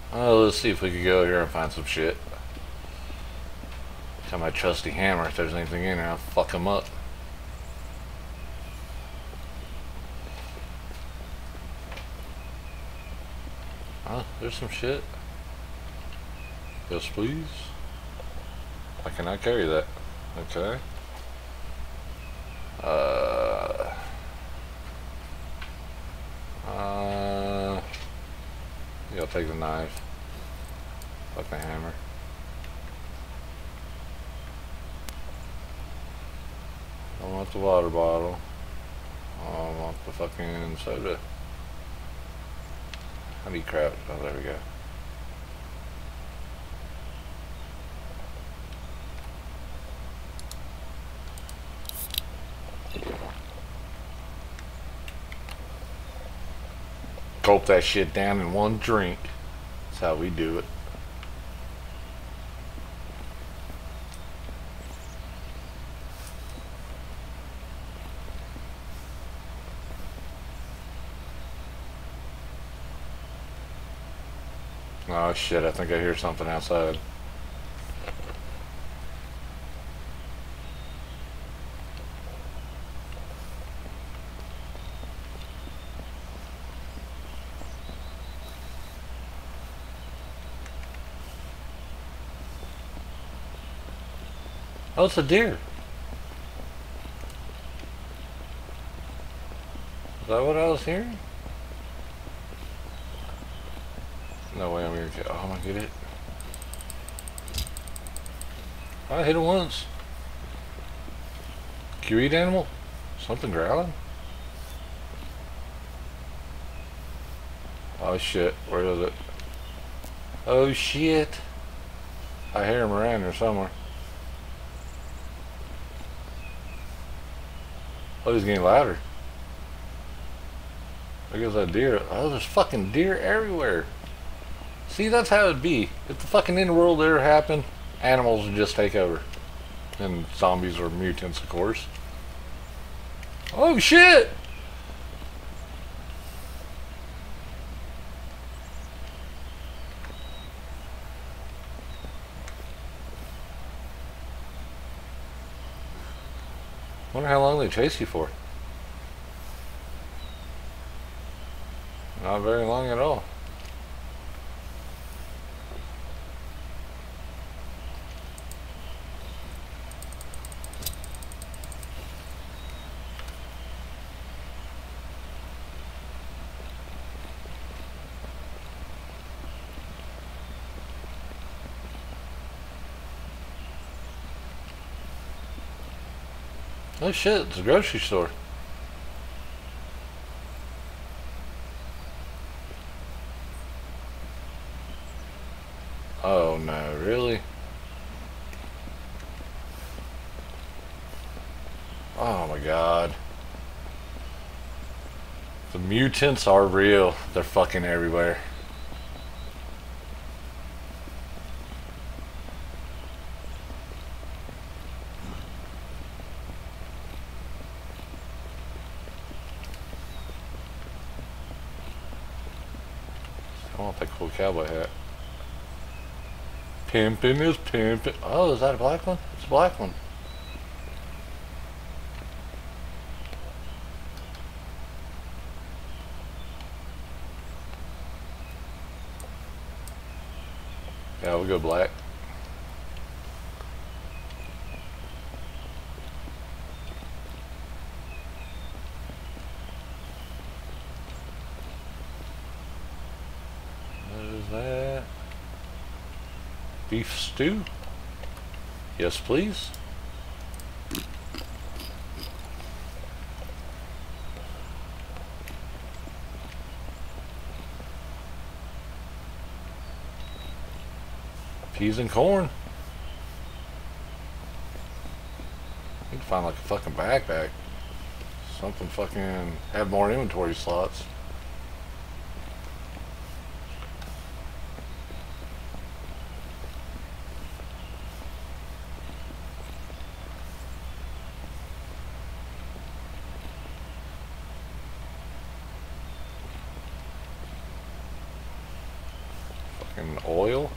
Let's see if we can go here and find some shit. Got my trusty hammer. If there's anything in there, I'll fuck them up. Oh, there's some shit. Yes, please. I cannot carry that. Okay. Yeah, I'll take the knife. Fuck the hammer. I want the water bottle. I want the fucking soda. How do you craft? Oh, there we go. Gulp that shit down in one drink. That's how we do it. Oh shit, I think I hear something outside. Oh, it's a deer. Is that what I was hearing? No way I'm gonna get. Oh, I'm gonna get it. I hit it once. Can you eat animal? Something growling? Oh shit, where is it? Oh shit. I hear him around here somewhere. Oh, he's getting louder. Look at that deer. Oh, there's fucking deer everywhere. See, that's how it'd be. If the fucking end world ever happened, animals would just take over. And zombies or mutants, of course. Oh shit! Wonder how long they chase you for. Not very long at all. Oh shit, it's a grocery store. Oh no, really? Oh my god. The mutants are real. They're fucking everywhere. I want that cool cowboy hat. Pimpin' is pimpin'. Oh, is that a black one? It's a black one. Yeah, we'll go black. What is that? Beef stew? Yes, please. Peas and corn. I need to find like a fucking backpack. Something fucking have more inventory slots. Fucking oil.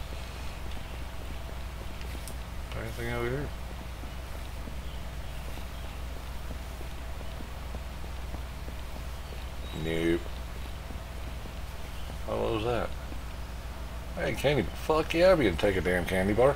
Anything over here? Nope. Oh, what was that? Hey, candy. Fuck yeah, I'll be gonna take a damn candy bar.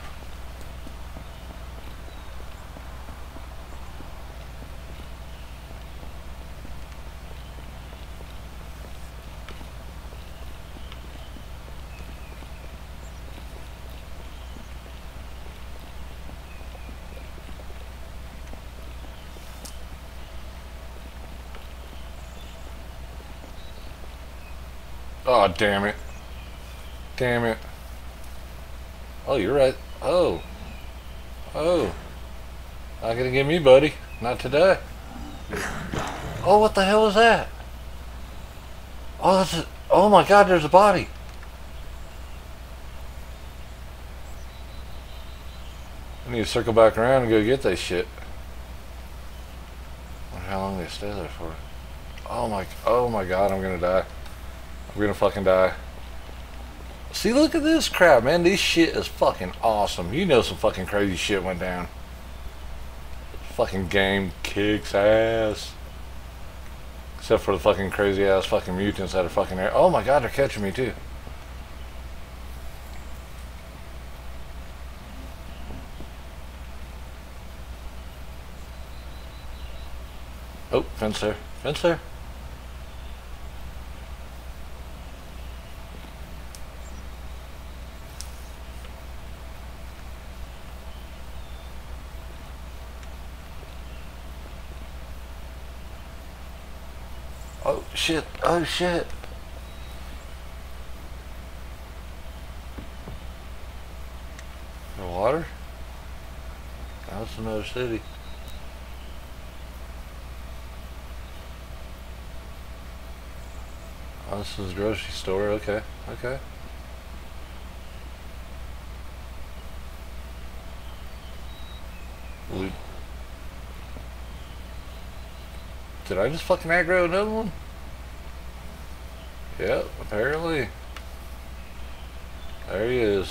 Oh, damn it. Damn it. Oh, you're right. Oh. Oh. Not gonna get me, buddy. Not today. Oh, what the hell is that? Oh, that's a, oh my god, there's a body. I need to circle back around and go get that shit. I wonder how long they stay there for. Oh my god, I'm gonna die. I'm gonna fucking die. See, look at this crap, man. This shit is fucking awesome. You know some fucking crazy shit went down. Fucking game kicks ass. Except for the fucking crazy ass fucking mutants that are fucking there. Oh my god, they're catching me too. Oh, fence there. Fence there. Oh shit, oh shit. The water? That's another city. Oh, this is a grocery store, okay, okay. Did I just fucking aggro another one? Yep, apparently. There he is.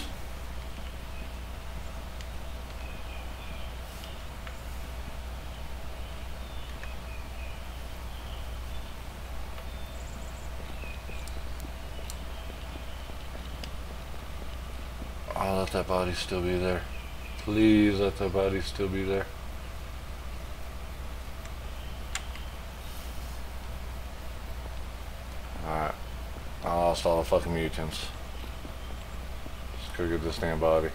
Oh, let that body still be there. Please let that body still be there. Alright. I lost all the fucking mutants. Let's go get this damn body.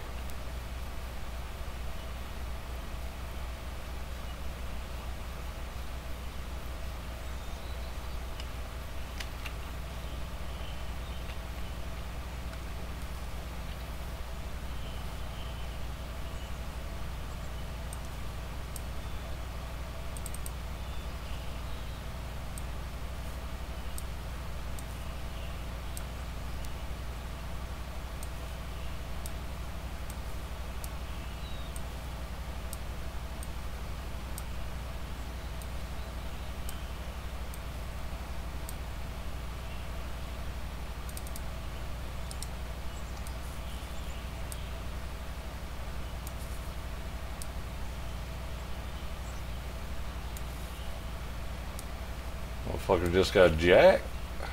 Motherfucker just got jacked.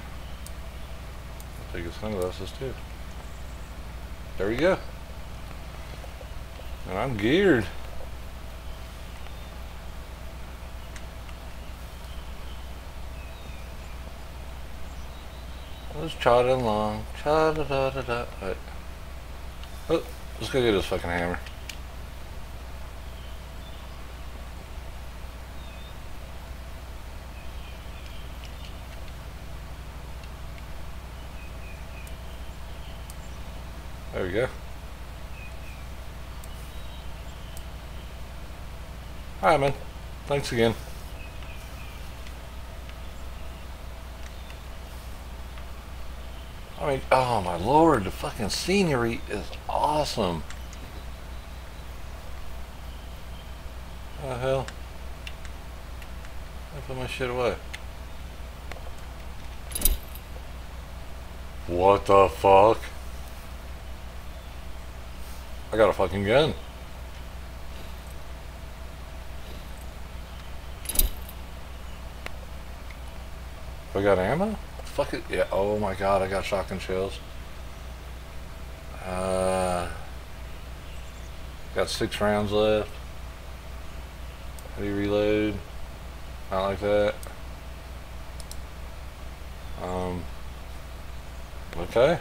I'll take his sunglasses too. There we go. And I'm geared. Let's trot along. Cha da da da da. Right. Oh, let's go get his fucking hammer. There we go. Alright, man. Thanks again. I mean, oh my lord, the fucking scenery is awesome. What the hell? I put my shit away. What the fuck? I got a fucking gun. I got ammo? Fuck it. Yeah. Oh my god, I got shotgun shells. Got 6 rounds left. How do you reload? Not like that. Okay.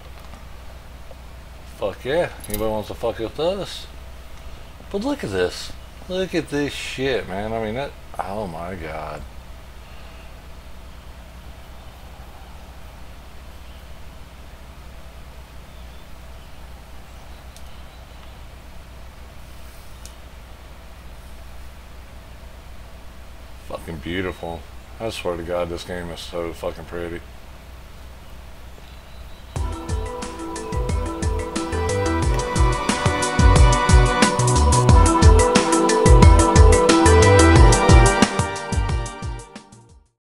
Fuck yeah. Anybody wants to fuck with us? But look at this. Look at this shit, man. I mean, that. Oh my god. Fucking beautiful. I swear to God, this game is so fucking pretty.